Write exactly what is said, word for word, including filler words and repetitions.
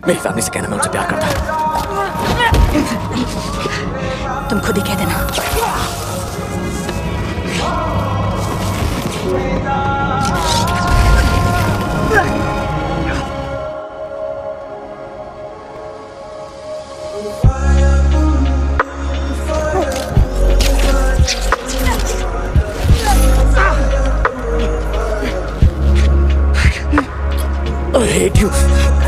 मेरी फैमिली से कहना मैं उनसे प्यार करता हूँ। तुम खुद ही कह देना। I hate you.